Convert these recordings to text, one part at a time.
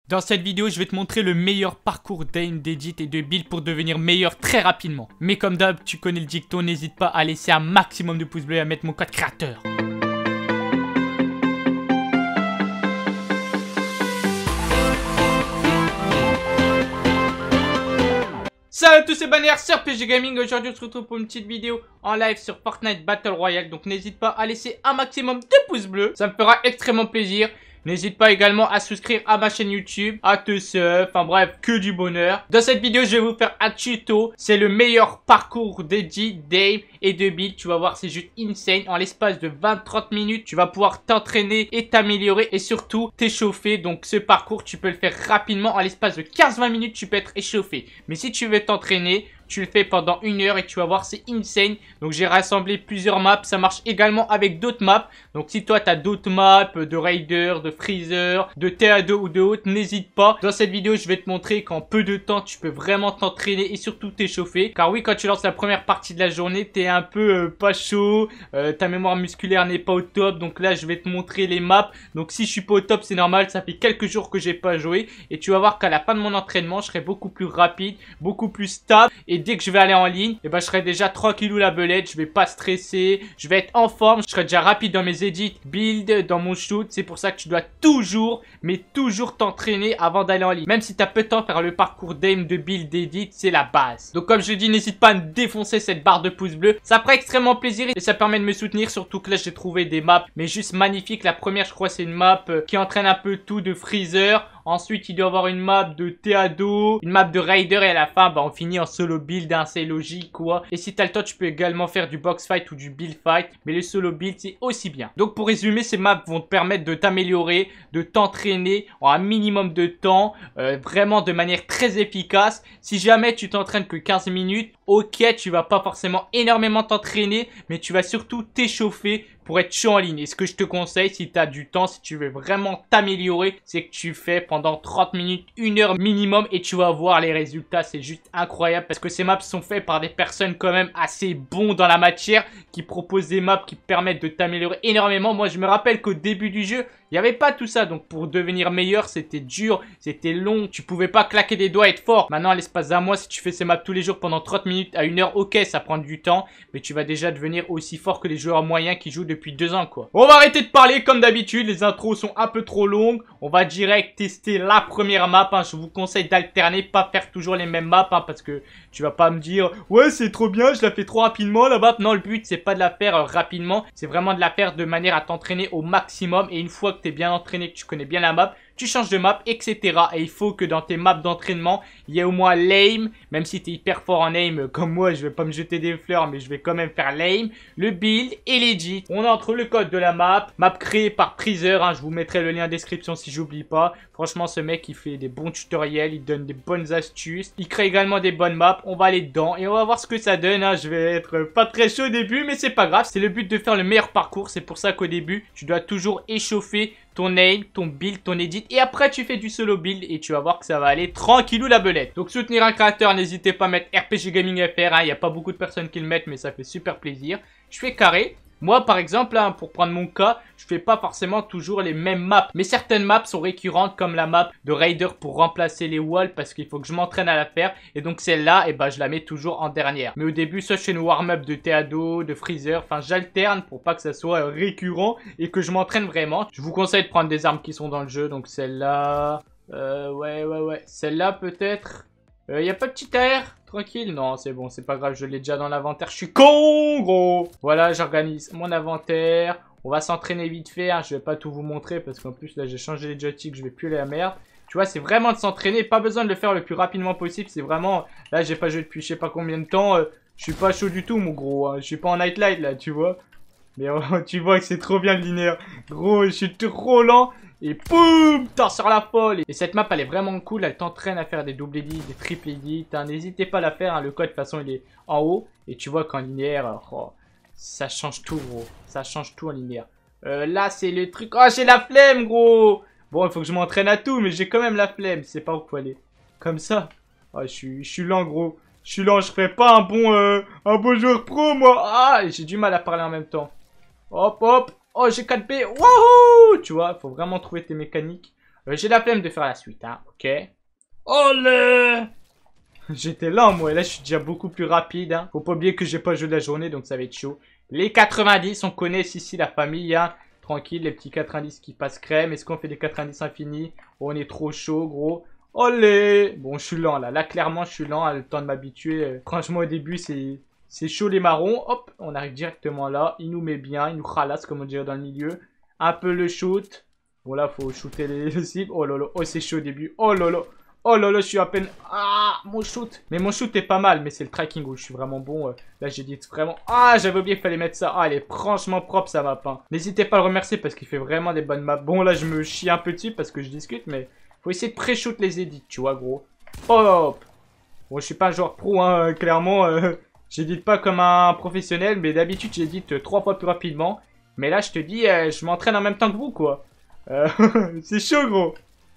Dans cette vidéo, je vais te montrer le meilleur parcours d'aim, d'edit et de build pour devenir meilleur très rapidement. Mais comme d'hab, tu connais le dicton, n'hésite pas à laisser un maximum de pouces bleus et à mettre mon code créateur. Salut à tous, c'est Bannière sur RPG Gaming. Aujourd'hui on se retrouve pour une petite vidéo en live sur Fortnite Battle Royale. Donc n'hésite pas à laisser un maximum de pouces bleus, ça me fera extrêmement plaisir. N'hésite pas également à souscrire à ma chaîne YouTube, à te sub, enfin bref, que du bonheur. Dans cette vidéo, je vais vous faire un tuto. C'est le meilleur parcours d'edit, d'aim et de build. Tu vas voir, c'est juste insane. En l'espace de 20-30 minutes, tu vas pouvoir t'entraîner et t'améliorer et surtout t'échauffer. Donc ce parcours, tu peux le faire rapidement. En l'espace de 15-20 minutes, tu peux être échauffé. Mais si tu veux t'entraîner, tu le fais pendant 1 heure et tu vas voir, c'est insane. Donc j'ai rassemblé plusieurs maps. Ça marche également avec d'autres maps. Donc si toi tu as d'autres maps de Raider, de Freezer, de TA2 ou de autres, n'hésite pas. Dans cette vidéo, je vais te montrer qu'en peu de temps, tu peux vraiment t'entraîner et surtout t'échauffer. Car oui, quand tu lances la première partie de la journée, t'es un peu pas chaud. Ta mémoire musculaire n'est pas au top. Donc là, je vais te montrer les maps. Donc si je suis pas au top, c'est normal. Ça fait quelques jours que j'ai pas joué. Et tu vas voir qu'à la fin de mon entraînement, je serai beaucoup plus rapide, beaucoup plus stable. Et dès que je vais aller en ligne, et ben je serai déjà tranquillou la belette, je vais pas stresser, je vais être en forme, je serai déjà rapide dans mes edits, build, dans mon shoot. C'est pour ça que tu dois toujours, mais toujours t'entraîner avant d'aller en ligne. Même si tu as peu de temps, faire le parcours d'aim, de build, d'edit, c'est la base. Donc comme je dis, n'hésite pas à me défoncer cette barre de pouces bleus. Ça ferait extrêmement plaisir et ça permet de me soutenir, surtout que là j'ai trouvé des maps, mais juste magnifiques. La première, je crois, c'est une map qui entraîne un peu tout de Freezer. Ensuite, il doit y avoir une map de TA2, une map de Raider et à la fin, bah, on finit en solo build, hein, c'est logique, quoi. Et si t'as le temps, tu peux également faire du box fight ou du build fight, mais le solo build, c'est aussi bien. Donc, pour résumer, ces maps vont te permettre de t'améliorer, de t'entraîner en un minimum de temps, vraiment de manière très efficace. Si jamais tu t'entraînes que 15 minutes, ok, tu vas pas forcément énormément t'entraîner, mais tu vas surtout t'échauffer pour être chaud en ligne. Et ce que je te conseille, si tu as du temps, si tu veux vraiment t'améliorer, c'est que tu fais pendant 30 minutes, 1 heure minimum et tu vas voir les résultats. C'est juste incroyable parce que ces maps sont faits par des personnes quand même assez bons dans la matière qui proposent des maps qui permettent de t'améliorer énormément. Moi, je me rappelle qu'au début du jeu, il n'y avait pas tout ça. Donc, pour devenir meilleur, c'était dur, c'était long. Tu pouvais pas claquer des doigts et être fort. Maintenant, à l'espace d'un mois, si tu fais ces maps tous les jours pendant 30 minutes à 1 heure, ok, ça prend du temps. Mais tu vas déjà devenir aussi fort que les joueurs moyens qui jouent depuis 2 ans, quoi. On va arrêter de parler comme d'habitude. Les intros sont un peu trop longues. On va direct tester la première map, hein. Je vous conseille d'alterner, pas faire toujours les mêmes maps, hein, parce que tu vas pas me dire ouais, c'est trop bien, je la fais trop rapidement la map. Non, le but, c'est pas de la faire rapidement. C'est vraiment de la faire de manière à t'entraîner au maximum. Et une fois que t'es bien entraîné, que tu connais bien la map, tu changes de map, etc. Et il faut que dans tes maps d'entraînement, il y ait au moins l'aim. Même si tu es hyper fort en aim, comme moi, je vais pas me jeter des fleurs, mais je vais quand même faire l'aim, le build et l'edit. On entre le code de la map créée par Freezer, hein, je vous mettrai le lien en description si j'oublie pas. Franchement, ce mec, il fait des bons tutoriels, il donne des bonnes astuces. Il crée également des bonnes maps, on va aller dedans et on va voir ce que ça donne, hein. Je vais être pas très chaud au début, mais c'est pas grave. C'est le but de faire le meilleur parcours, c'est pour ça qu'au début, tu dois toujours échauffer ton aim, ton build, ton edit. Et après, tu fais du solo build et tu vas voir que ça va aller tranquillou la belette. Donc, soutenir un créateur, n'hésitez pas à mettre RPG Gaming FR. Hein. Il n'y a pas beaucoup de personnes qui le mettent, mais ça fait super plaisir. Je fais carré. Moi, par exemple, hein, pour prendre mon cas, je fais pas forcément toujours les mêmes maps. Mais certaines maps sont récurrentes, comme la map de Raider pour remplacer les walls, parce qu'il faut que je m'entraîne à la faire. Et donc celle-là, eh ben, je la mets toujours en dernière. Mais au début, soit je fais une warm-up de TA2, de Freezer. Enfin, j'alterne pour pas que ça soit récurrent et que je m'entraîne vraiment. Je vous conseille de prendre des armes qui sont dans le jeu. Donc celle-là... ouais. Celle-là, peut-être... y a pas de petit air? Tranquille? Non, c'est bon, c'est pas grave, je l'ai déjà dans l'inventaire. Je suis con, gros! Voilà, j'organise mon inventaire. On va s'entraîner vite fait, hein. Je vais pas tout vous montrer parce qu'en plus, là, j'ai changé les joysticks, je vais plus aller à la merde. Tu vois, c'est vraiment de s'entraîner. Pas besoin de le faire le plus rapidement possible. C'est vraiment... Là, j'ai pas joué depuis je sais pas combien de temps. Je suis pas chaud du tout, mon gros. Hein. Je suis pas en nightlight, là, tu vois. Mais tu vois que c'est trop bien le linéaire. Gros, je suis trop lent. Et boum, t'en sors la folle. Et cette map, elle est vraiment cool. Elle t'entraîne à faire des double edits, des triple edits. Hein. N'hésitez pas à la faire. Hein. Le code, de toute façon, il est en haut. Et tu vois qu'en linéaire, oh, ça change tout, gros. Ça change tout en linéaire. Là, c'est le truc. Oh, j'ai la flemme, gros. Bon, il faut que je m'entraîne à tout. Mais j'ai quand même la flemme. C'est pas où faut aller. Comme ça. Oh, je suis lent, gros. Je suis lent. Je ferai pas un bon joueur pro, moi. Ah, j'ai du mal à parler en même temps. Hop, hop. Oh, j'ai 4B. Wouhou! Tu vois, il faut vraiment trouver tes mécaniques. J'ai la flemme de faire la suite, hein, ok. Olé! J'étais lent, moi, et là, je suis déjà beaucoup plus rapide, hein. Faut pas oublier que j'ai pas joué de la journée, donc ça va être chaud. Les 90, on connaît ici la famille, hein. Tranquille, les petits 90 qui passent crème. Est-ce qu'on fait des 90 infinis? On est trop chaud, gros. Olé! Bon, je suis lent, là. Là, clairement, je suis lent, hein, le temps de m'habituer. Franchement, au début, c'est chaud les marrons. Hop, on arrive directement là. Il nous met bien, il nous ralasse, comme on dirait dans le milieu. Un peu le shoot. Bon, là, faut shooter les cibles. Oh là là, oh, c'est chaud au début. Oh là là. Oh là là, je suis à peine... Ah, mon shoot. Mais mon shoot est pas mal, mais c'est le tracking où je suis vraiment bon. Là, j'ai dit vraiment... Ah, j'avais oublié qu'il fallait mettre ça. Ah, elle est franchement propre, sa map. Hein. N'hésitez pas à le remercier parce qu'il fait vraiment des bonnes maps. Bon, là, je me chie un peu dessus parce que je discute, mais... Faut essayer de pré-shoot les edits, tu vois, gros. Hop. Bon, je suis pas un joueur pro, hein, clairement. J'édite pas comme un professionnel, mais d'habitude, j'édite 3 fois plus rapidement. Mais là, je te dis, je m'entraîne en même temps que vous, quoi. C'est chaud, gros.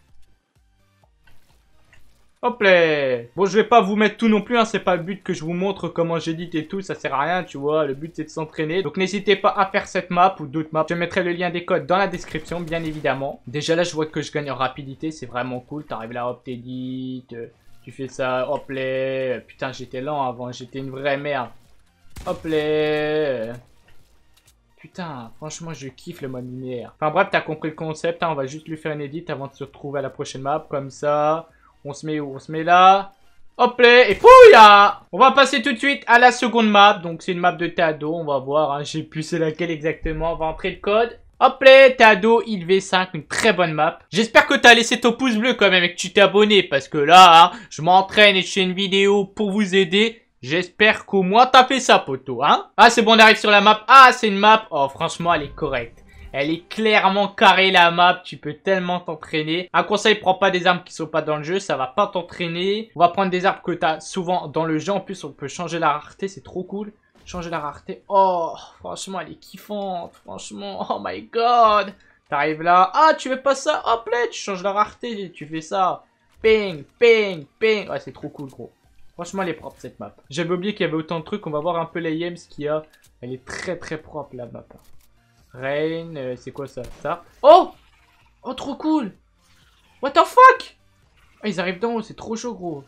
Hop là. Bon, je vais pas vous mettre tout non plus, hein, c'est pas le but que je vous montre comment j'édite et tout, ça sert à rien, tu vois, le but c'est de s'entraîner. Donc n'hésitez pas à faire cette map ou d'autres maps. Je mettrai le lien des codes dans la description, bien évidemment. Déjà là, je vois que je gagne en rapidité, c'est vraiment cool. T'arrives là, hop, t'édites, tu fais ça, hop là. Putain, j'étais lent avant, j'étais une vraie merde. Hop là. Putain, franchement, je kiffe le mode linéaire. Enfin bref, t'as compris le concept, hein, on va juste lui faire une edit avant de se retrouver à la prochaine map, comme ça. On se met où? On se met là. Hop là. Et pouya! On va passer tout de suite à la seconde map. Donc c'est une map de Théado. On va voir. Hein. Je sais plus c'est laquelle exactement. On va entrer le code. Hop là. Théado il V5. Une très bonne map. J'espère que t'as laissé ton pouce bleu quand même et que tu t'es abonné. Parce que là, hein, je m'entraîne et je fais une vidéo pour vous aider. J'espère qu'au moins t'as fait ça, poteau. Hein? Ah, c'est bon, on arrive sur la map. Ah, c'est une map. Oh, franchement, elle est correcte. Elle est clairement carrée la map, tu peux tellement t'entraîner. Un conseil, prends pas des armes qui sont pas dans le jeu, ça va pas t'entraîner. On va prendre des armes que t'as souvent dans le jeu. En plus, on peut changer la rareté, c'est trop cool. Changer la rareté. Oh, franchement, elle est kiffante. Franchement, oh my god. T'arrives là. Ah, tu veux pas ça? Hop là, tu changes la rareté, tu fais ça. Ping, ping, ping. Ouais, c'est trop cool, gros. Franchement, elle est propre, cette map. J'avais oublié qu'il y avait autant de trucs. On va voir un peu les Yems qu'il y a. Elle est très, très propre, la map. Rain, c'est quoi ça? Ça? Oh! Oh, trop cool! What the fuck? Oh, ils arrivent d'en haut, c'est trop chaud, gros.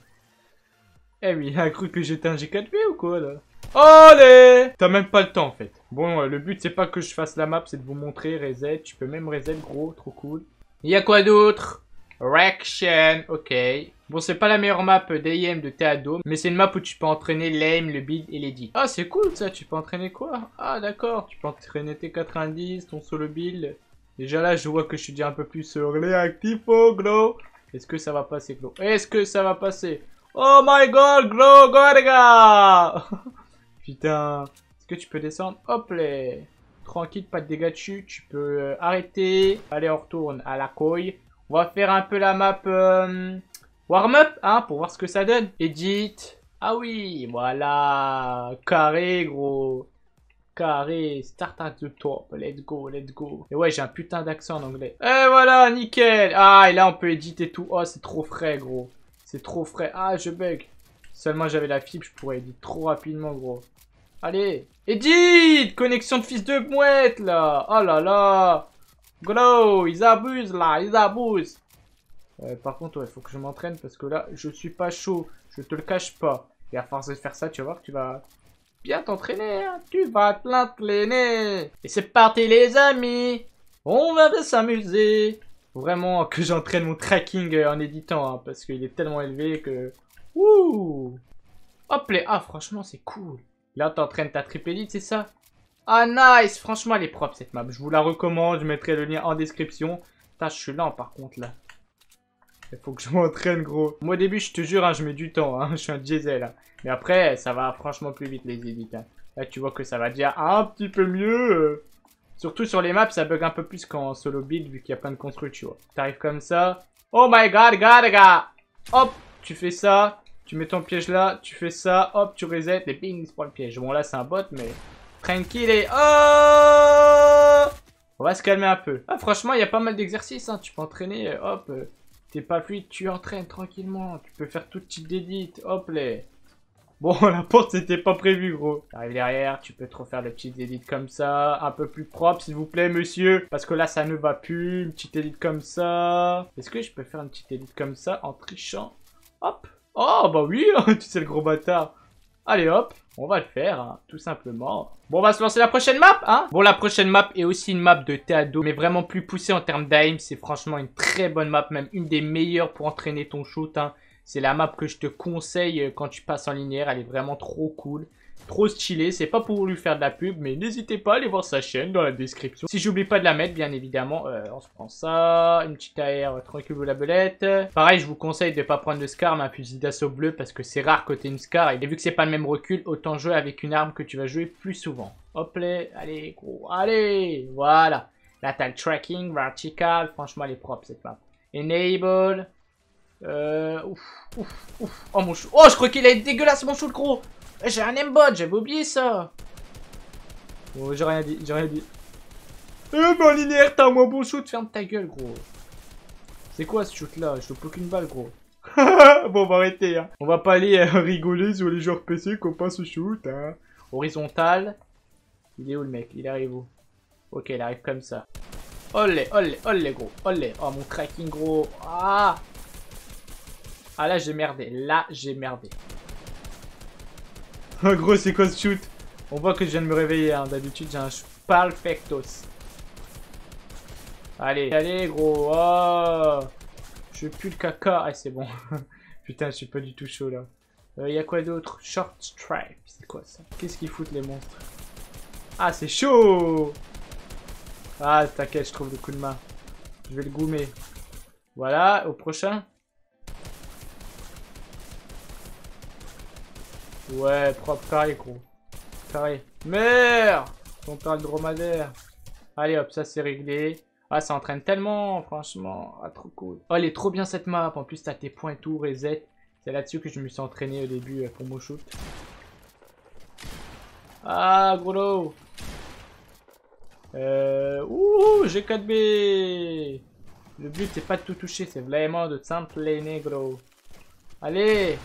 Eh oui, il a cru que j'étais un G4B ou quoi, là? Allez! T'as même pas le temps, en fait. Bon, le but, c'est pas que je fasse la map, c'est de vous montrer, reset. Tu peux même reset, gros, trop cool. Il y a quoi d'autre? Reaction, ok. Bon, c'est pas la meilleure map d'AIM de Théado, mais c'est une map où tu peux entraîner l'aim, le build et l'edit. Ah, c'est cool ça, tu peux entraîner quoi? Ah, d'accord, tu peux entraîner tes 90, ton solo build. Déjà là, je vois que je suis déjà un peu plus réactif, oh, Glow. Est-ce que ça va passer, Glow? Est-ce que ça va passer? Oh my god, Glow, go les gars. Putain, est-ce que tu peux descendre? Hop là. Tranquille, pas de dégâts dessus, tu peux arrêter. Allez, on retourne à la couille. On va faire un peu la map warm-up, hein, pour voir ce que ça donne. Edit. Ah oui, voilà. Carré, gros. Carré. Start at the top. Let's go, let's go. Et ouais, j'ai un putain d'accent en anglais. Et voilà, nickel. Ah, et là, on peut éditer tout. Oh, c'est trop frais, gros. C'est trop frais. Ah, je bug. Seulement, j'avais la fibre, je pourrais éditer trop rapidement, gros. Allez. Edit. Connexion de fils de mouette, là. Oh là là. Glow, ils abusent là, ils abusent. Par contre, ouais, faut que je m'entraîne parce que là, je suis pas chaud. Je te le cache pas. Et à force de faire ça, tu vas voir que tu vas bien t'entraîner. Hein. Tu vas t'entraîner. Et c'est parti, les amis. On va s'amuser. Faut vraiment que j'entraîne mon tracking en éditant. Hein, parce qu'il est tellement élevé que... Ouh. Hop là. Ah, franchement, c'est cool. Là, t'entraînes ta triple edit, c'est ça? Ah, nice! Franchement, elle est propre, cette map. Je vous la recommande. Je mettrai le lien en description. Putain, je suis lent, par contre, là. Il faut que je m'entraîne, gros. Moi, au début, je te jure, hein, je mets du temps. Hein. Je suis un diesel. Hein. Mais après, ça va franchement plus vite, les edits. Hein. Là, tu vois que ça va déjà un petit peu mieux. Surtout sur les maps, ça bug un peu plus qu'en solo build, vu qu'il y a plein de construits, tu vois. T'arrives comme ça. Oh my god, gars. Hop, tu fais ça. Tu mets ton piège là. Tu fais ça. Hop, tu reset. Et bing, c'est pour le piège. Bon, là, c'est un bot, mais... Tranquille et... Oh! On va se calmer un peu. Ah, franchement, il y a pas mal d'exercices. Hein. Tu peux entraîner. Hop. T'es pas fluide, tu entraînes tranquillement. Tu peux faire tout type d'édit. Hop là. Bon, la porte, c'était pas prévu, gros. T'arrives derrière, tu peux te refaire des petites édits comme ça. Un peu plus propre, s'il vous plaît, monsieur. Parce que là, ça ne va plus. Une petite édite comme ça. Est-ce que je peux faire une petite édite comme ça en trichant? Hop. Oh, bah oui, tu sais, le gros bâtard. Allez, hop. On va le faire, hein, tout simplement. Bon, on va se lancer la prochaine map, hein. Bon, la prochaine map est aussi une map de Théado, mais vraiment plus poussée en termes d'aim. C'est franchement une très bonne map, même une des meilleures pour entraîner ton shoot, hein. C'est la map que je te conseille quand tu passes en linéaire. Elle est vraiment trop cool. Trop stylée. C'est pas pour lui faire de la pub, mais n'hésitez pas à aller voir sa chaîne dans la description. Si j'oublie pas de la mettre, bien évidemment, on se prend ça. Une petite AR tranquille ou la belette. Pareil, je vous conseille de pas prendre de Scar, mais un fusil d'assaut bleu, parce que c'est rare que t'aies une Scar. Et vu que c'est pas le même recul, autant jouer avec une arme que tu vas jouer plus souvent. Hop là, allez, gros, allez, voilà. Là, t'as le tracking, vertical. Franchement, elle est propre, cette map. Enable. Ouf. Oh, mon chou. Oh, je crois qu'il est dégueulasse, mon chou, le gros. J'ai un aimbot, j'avais oublié ça. Oh, j'ai rien dit. Eh ben, linéaire, t'as un moins bon shoot. Ferme ta gueule, gros. C'est quoi ce shoot là? Je te aucune balle, gros. Bon, on va arrêter, hein. On va pas aller rigoler sur les joueurs PC qu'on passe au shoot, hein. Horizontal. Il est où le mec? Il arrive où? Ok, il arrive comme ça. Olé, gros. Olé. Oh, mon tracking, gros. Ah! Ah, là, j'ai merdé. Oh, gros, c'est quoi ce shoot? On voit que je viens de me réveiller, hein. D'habitude, j'ai un shoot perfectos. Allez, gros. Oh! Je pue le caca. Ah, c'est bon. Putain, je suis pas du tout chaud, là. Y a quoi d'autre? Short stripe. C'est quoi, ça? Qu'est-ce qu'ils foutent, les monstres? Ah, c'est chaud! Ah, t'inquiète, je trouve le coup de main. Je vais le goumer. Voilà, au prochain. Ouais, propre, carré, gros. Carré. Merde! On parle dromadaire. Allez, hop, ça c'est réglé. Ah, ça entraîne tellement, franchement. Ah, trop cool. Oh, elle est trop bien cette map. En plus, t'as tes points et tout, reset. C'est là-dessus que je me suis entraîné au début pour mon shoot. Ah, gros lot. Ouh, G4B. Le but, c'est pas de tout toucher. C'est vraiment de s'entraîner, gros. Allez!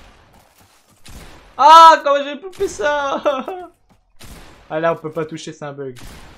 Ah, comment j'ai pu faire ça? Ah là, on peut pas toucher, c'est un bug.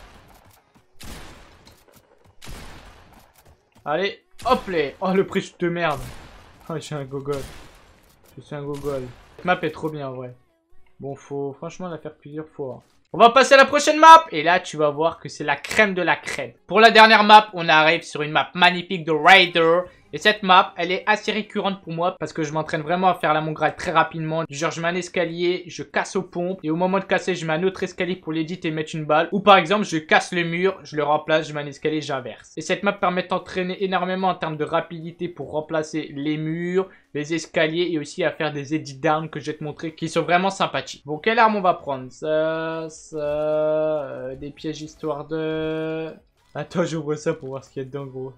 Allez, hop là. Oh, le prix de merde. Oh, je suis un gogol. Cette map est trop bien, en vrai. Bon, faut franchement la faire plusieurs fois. On va passer à la prochaine map. Et là, tu vas voir que c'est la crème de la crème. Pour la dernière map, on arrive sur une map magnifique de Raider. Et cette map, elle est assez récurrente pour moi parce que je m'entraîne vraiment à faire la Mongral très rapidement. Du genre, je mets un escalier, je casse aux pompes. Et au moment de casser, je mets un autre escalier pour l'édit et mettre une balle. Ou par exemple, je casse le mur, je le remplace, je mets un escalier, j'inverse. Et cette map permet d'entraîner énormément en termes de rapidité pour remplacer les murs, les escaliers et aussi à faire des edits d'armes que je vais te montrer qui sont vraiment sympathiques. Bon, quelle arme on va prendre? Ça, des pièges histoire de... Attends, j'ouvre ça pour voir ce qu'il y a dedans, gros.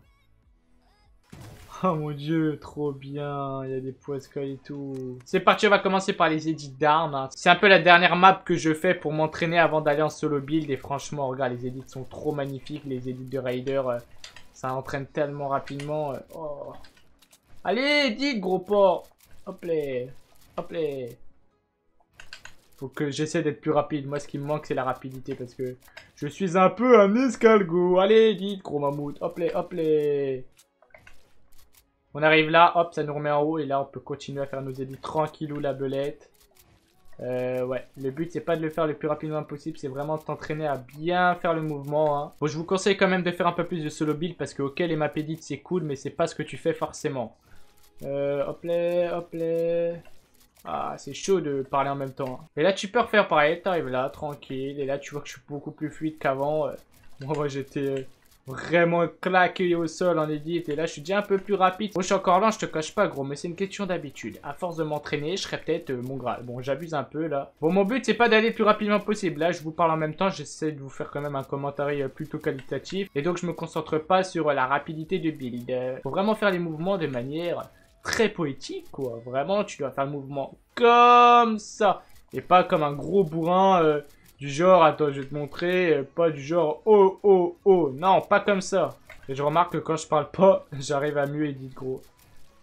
Oh mon dieu, trop bien, il y a des poiscals et tout. C'est parti, on va commencer par les edits d'armes. Hein. C'est un peu la dernière map que je fais pour m'entraîner avant d'aller en solo build. Et franchement, regarde, les edits sont trop magnifiques. Les edits de Raider, ça entraîne tellement rapidement. Oh. Allez, edit, gros porc. Hop là, hop là. Faut que j'essaie d'être plus rapide. Moi, ce qui me manque, c'est la rapidité parce que je suis un peu un escargot. Allez, edit, gros mammouth. Hop là, hop là. On arrive là, hop, ça nous remet en haut et là on peut continuer à faire nos edits tranquillou la belette. Ouais, le but c'est pas de le faire le plus rapidement possible, c'est vraiment de t'entraîner à bien faire le mouvement. Hein. Bon, je vous conseille quand même de faire un peu plus de solo build parce que ok, les map edits c'est cool, mais c'est pas ce que tu fais forcément. Hop là, hop là. Ah, c'est chaud de parler en même temps. Hein. Et là tu peux refaire pareil, t'arrives là, tranquille, et là tu vois que je suis beaucoup plus fluide qu'avant. Moi j'étais... vraiment claqué au sol en edit et là je suis déjà un peu plus rapide. Bon, je suis encore lent, je te cache pas gros, mais c'est une question d'habitude. À force de m'entraîner, je serais peut-être mon Graal. Bon, j'abuse un peu là. Bon, mon but c'est pas d'aller le plus rapidement possible. Là, je vous parle en même temps, j'essaie de vous faire quand même un commentaire plutôt qualitatif. Et donc je me concentre pas sur la rapidité de build. Faut vraiment faire les mouvements de manière très poétique quoi. Vraiment, tu dois faire le mouvement comme ça. Et pas comme un gros bourrin... du genre, attends, je vais te montrer, pas du genre, oh, oh, oh, non, pas comme ça. Et je remarque que quand je parle pas, j'arrive à mieux edit, gros.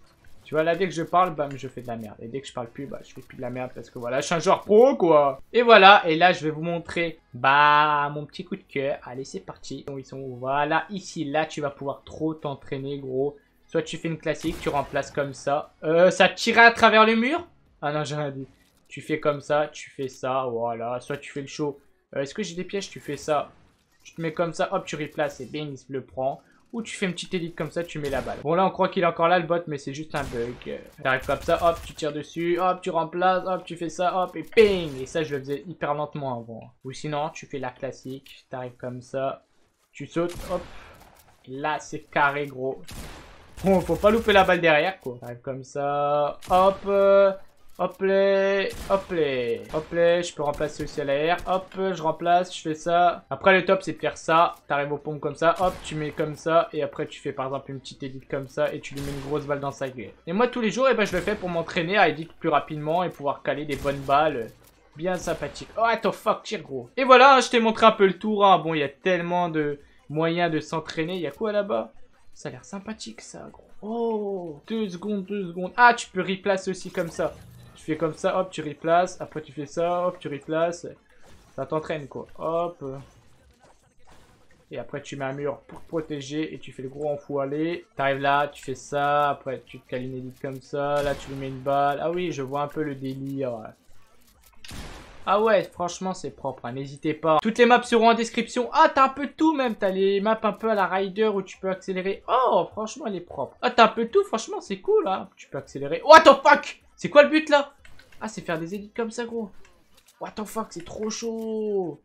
Tu vois, là, dès que je parle, bam, je fais de la merde. Et dès que je parle plus, bah, je fais plus de la merde parce que voilà, je suis un joueur pro, quoi. Et voilà, et là, je vais vous montrer, bah, mon petit coup de cœur. Allez, c'est parti. Ils sont, voilà, ici, là, tu vas pouvoir trop t'entraîner, gros. Soit tu fais une classique, tu remplaces comme ça. Ça tire à travers le mur? Ah non, j'ai rien dit. Tu fais comme ça, tu fais ça, voilà. Soit tu fais le show. Est-ce que j'ai des pièges? Tu fais ça. Tu te mets comme ça, hop, tu replaces et bing, il se le prend. Ou tu fais une petite élite comme ça, tu mets la balle. Bon, là, on croit qu'il est encore là, le bot, mais c'est juste un bug. T'arrives comme ça, hop, tu tires dessus, hop, tu remplaces, hop, tu fais ça, hop, et ping. Et ça, je le faisais hyper lentement avant. Ou sinon, tu fais la classique. T'arrives comme ça, tu sautes, hop. Et là, c'est carré, gros. Bon, faut pas louper la balle derrière, quoi. T'arrives comme ça, hop, hop là, hop là, hop là, je peux remplacer aussi à l'air, hop, je remplace, je fais ça. Après le top c'est de faire ça, t'arrives aux pompes comme ça, hop, tu mets comme ça, et après tu fais par exemple une petite edit comme ça, et tu lui mets une grosse balle dans sa gueule. Et moi tous les jours, je le fais pour m'entraîner à edit plus rapidement et pouvoir caler des bonnes balles. Bien sympathique. Oh, attends, fuck, tire gros. Et voilà, hein, je t'ai montré un peu le tour, hein. Bon, il y a tellement de moyens de s'entraîner. Il y a quoi là-bas? Ça a l'air sympathique ça, gros. Oh, 2 secondes, 2 secondes. Ah, tu peux replace aussi comme ça. Tu fais comme ça, hop, tu replaces. Après, tu fais ça, hop, tu replaces. Ça t'entraîne, quoi. Hop. Et après, tu mets un mur pour te protéger. Et tu fais le gros enfoiré. T'arrives là, tu fais ça. Après, tu te cales une élite comme ça. Là, tu lui mets une balle. Ah oui, je vois un peu le délire. Ah ouais, franchement, c'est propre. Hein. N'hésitez pas. Toutes les maps seront en description. Ah, t'as un peu de tout, même. T'as les maps un peu à la Rider où tu peux accélérer. Oh, franchement, elle est propre. Ah, t'as un peu de tout. Franchement, c'est cool, hein. Tu peux accélérer. What the fuck? C'est quoi le but, là? Ah, c'est faire des edits comme ça, gros. What the fuck, c'est trop chaud.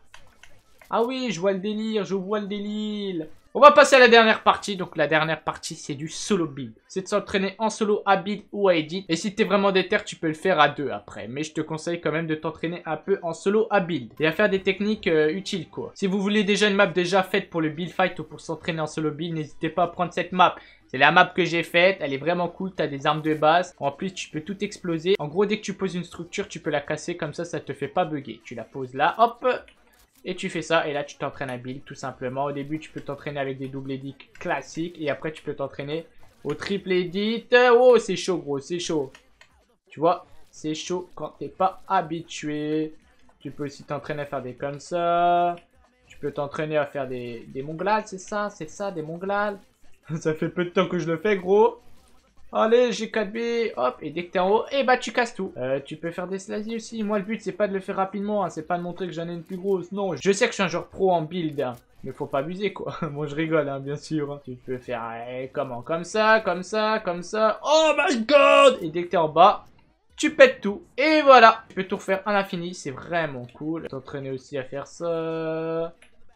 Ah oui, je vois le délire, je vois le délire. On va passer à la dernière partie. Donc la dernière partie, c'est du solo build. C'est de s'entraîner en solo à build ou à edit. Et si t'es vraiment déter, tu peux le faire à 2 après. Mais je te conseille quand même de t'entraîner un peu en solo à build. Et à faire des techniques utiles, quoi. Si vous voulez déjà une map déjà faite pour le build fight ou pour s'entraîner en solo build, n'hésitez pas à prendre cette map. C'est la map que j'ai faite, elle est vraiment cool, t'as des armes de base. En plus, tu peux tout exploser. En gros, dès que tu poses une structure, tu peux la casser comme ça te fait pas bugger. Tu la poses là, hop. Et tu fais ça, et là tu t'entraînes à build tout simplement. Au début tu peux t'entraîner avec des doubles edits classiques. Et après tu peux t'entraîner au triple edit. Oh c'est chaud gros, c'est chaud. Tu vois, c'est chaud quand t'es pas habitué. Tu peux aussi t'entraîner à faire des comme ça. Tu peux t'entraîner à faire des monglades, c'est ça, des monglades. Ça fait peu de temps que je le fais gros. Allez, j'ai 4B, hop, et dès que t'es en haut, et bah tu casses tout. Tu peux faire des slazzy aussi. Moi, le but, c'est pas de le faire rapidement, hein. C'est pas de montrer que j'en ai une plus grosse. Non, je sais que je suis un joueur pro en build, hein. Mais faut pas abuser, quoi. Moi, je rigole, hein, bien sûr. Hein. Tu peux faire, comment, comme ça, comme ça, comme ça. Oh my god! Et dès que t'es en bas, tu pètes tout. Et voilà. Tu peux tout refaire à l'infini, c'est vraiment cool. T'entraîner aussi à faire ça.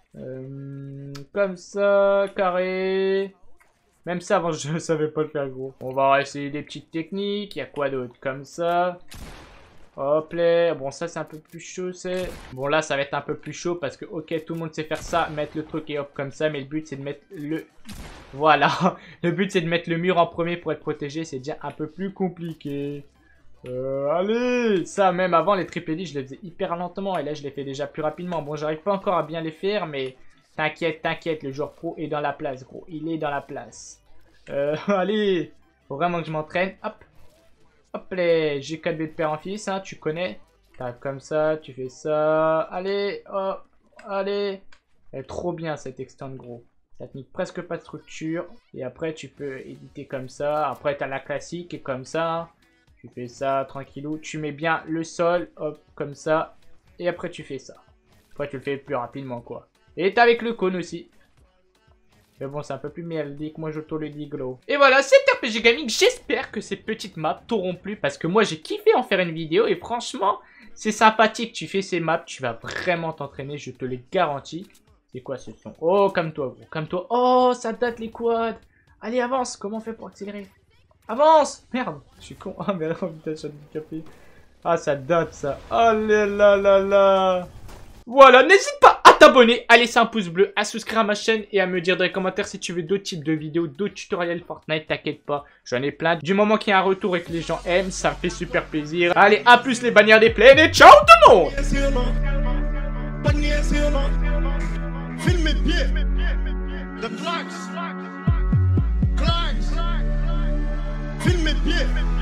Comme ça, carré. Même ça, avant, je ne savais pas le faire, gros. On va essayer des petites techniques. Il y a quoi d'autre? Comme ça. Hop là. Bon, ça, c'est un peu plus chaud, c'est... Bon, là, ça va être un peu plus chaud parce que, ok, tout le monde sait faire ça. Mettre le truc et hop, comme ça. Mais le but, c'est de mettre le... Voilà. Le but, c'est de mettre le mur en premier pour être protégé. C'est déjà un peu plus compliqué. Allez. Ça, même avant, les triple edits, je les faisais hyper lentement. Et là, je les fais déjà plus rapidement. Bon, j'arrive pas encore à bien les faire, mais... T'inquiète, t'inquiète, le joueur pro est dans la place, gros. Il est dans la place. Allez. Faut vraiment que je m'entraîne. Hop. Hop là. J'ai 4B de père en fils, hein, tu connais. T'arrives comme ça, tu fais ça. Allez, hop. Allez. Elle est trop bien cette extend, gros. Ça te nique presque pas de structure. Et après, tu peux éditer comme ça. Après, t'as la classique et comme ça. Tu fais ça tranquillou. Tu mets bien le sol, hop, comme ça. Et après, tu fais ça. Après, tu le fais plus rapidement, quoi. Et t'as avec le cône aussi. Mais bon, c'est un peu plus merdique. Moi, je te le dis, gros. Et voilà, c'est RPG Gaming. J'espère que ces petites maps t'auront plu. Parce que moi, j'ai kiffé en faire une vidéo. Et franchement, c'est sympathique. Tu fais ces maps, tu vas vraiment t'entraîner. Je te le garantis. C'est quoi ce son? Oh, comme toi, gros. Comme toi. Oh, ça date les quads. Allez, avance. Comment on fait pour accélérer? Avance. Merde. Je suis con. Ah, merde. Putain, je suis handicapé. Ah, ça date, ça. Oh là là là là. Voilà, n'hésite pas à t'abonner, à laisser un pouce bleu, à souscrire à ma chaîne et à me dire dans les commentaires si tu veux d'autres types de vidéos, d'autres tutoriels Fortnite, t'inquiète pas, j'en ai plein. Du moment qu'il y a un retour et que les gens aiment, ça me fait super plaisir. Allez, à plus les bannières des plaines et ciao tout le monde! Filme mes pieds, le flax, filme mes pieds. pieds.